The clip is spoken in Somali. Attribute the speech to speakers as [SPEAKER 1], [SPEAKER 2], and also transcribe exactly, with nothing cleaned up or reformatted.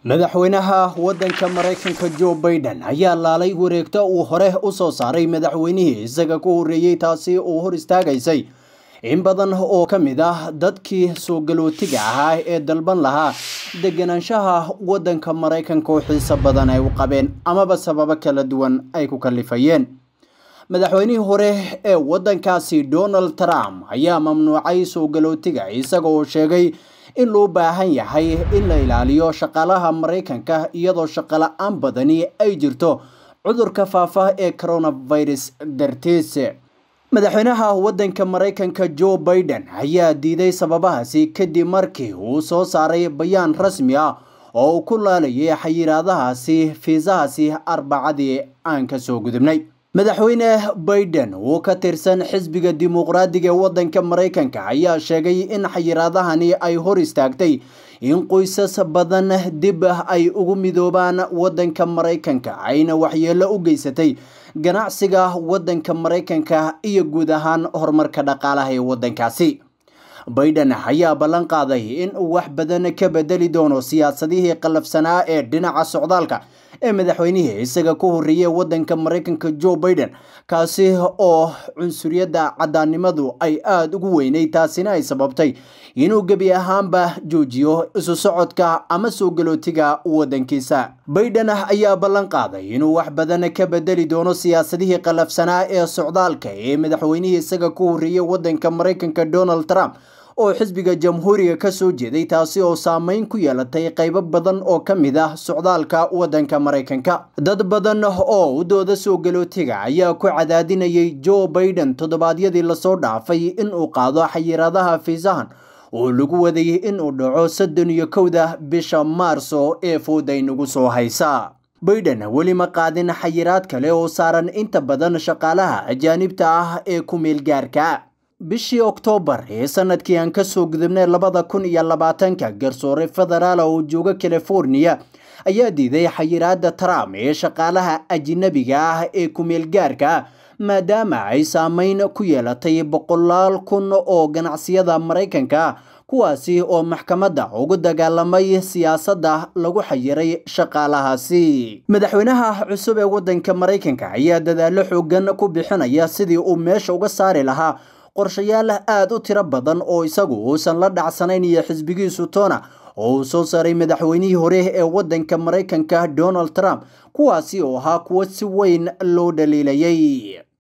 [SPEAKER 1] madaxweynaha waddanka Mareykanka Joe Biden ayaa laalay wareegto uu hore u soo saaray madaxweynihii isaga ku horeeyay taasi oo hor istaagaysay in badan oo kamid ah dadkii soo galootiga ahaa ee dalban lahaa deganaanshaha waddanka Mareykanka oo xiiso badan ay u qabeen amaba sababo kala duwan ay ku kalifayeen. madaxweynihii hore ee waddankaasi Donald Trump ayaa mamnuucay soo galootiga isaga oo sheegay in loo baahan yahay in la ilaaliyo shaqaalaha Mareykanka iyadoo shaqo la'aan badani ay jirto cudurka faafa ee coronavirus dartiis. madaxweynaha waddanka Mareykanka Joe Biden ayaa diiday sababahaasi kadib markii uu soo saaray bayaan rasmi ah oo ku laalayay xayiraadahaasi fiisahaasi arbacadii aan ka soo gudubnay. madaxweyne Biden oo ka tirsan xisbiga dimuqraadiga ee waddanka Mareykanka ayaa sheegay in xayiraadahani ay hor istaagtay in qoysas badan dib ay ugu midoobaan waddanka Mareykanka ayna waxyeello u geysatay ganacsiga waddanka Mareykanka iyo guud ahaan horumarka dhaqaalaha ee waddankaasi. Biden ayaa ballan qaaday in uu wax badan ka bedeli doono siyaasadihii qalafsanaa ee dhinaca socdaalka ee madaxweynihii isaga ku horeeyay waddanka Mareykanka Joe Biden kaasi oo cunsuriyadda cadaanimadu ay aad ugu weynay taasina ay sababtay inuu gebi ahaanba joojiyo isu socodka ama soo galootiga waddankiisa. Biden ayaa ballan qaaday inuu wax badan ka bedeli doono siyaasadihii qalafsanaa ee socdaalka ee madaxweynihii isaga ku horeeyay waddanka Mareykanka Donald Trump oo xisbiga jamhuuriga ka soo jeeday taasi oo saameyn ku yeelatay qaybo badan oo kamid ah socdaalka waddanka Mareykanka. dad badan oo u dooda soo galootiga ayaa ku cadaadinayay Joe Biden toddobaadyadii la soo dhaafay in uu qaado xayiraadaha fiisahan oo lagu wadayay in uu dhaco soddon iyo kowda bisha Maarso ee fooday nagu soo haysa. Biden weli ma qaadin xayiraad kale oo saaran inta badan shaqaalaha ajaanibta ah ee ku meel gaarka. bishii Oktoobar ee sanadkii aan ka soo gudubnay labada kun iyo labaatanka garsoore federaal oo jooga California ayaa diiday xayiraadda Trump ee shaqaalaha ajnabiga ah ee ku meel gaarka maadaama ay saameyn ku yeelatay boqolaal kun oo ganacsiyada Mareykanka kuwaasi oo maxkamadda ugu dagaalamay siyaasadda lagu xayiray shaqaalahaasi. madaxweynaha cusub ee waddanka Mareykanka ayaa dadaalo xooggan ku bixinaya sidii uu meesha uga saari lahaa qorshayaal aad u tiro badan oo isagu uusan la dhacsanayn iyo xisbigiisu toona oo uu soo saaray madaxweynihii hore ee waddanka Mareykanka Donald Trump kuwaasi oo ahaa kuwo si weyn loo dhaliilayay.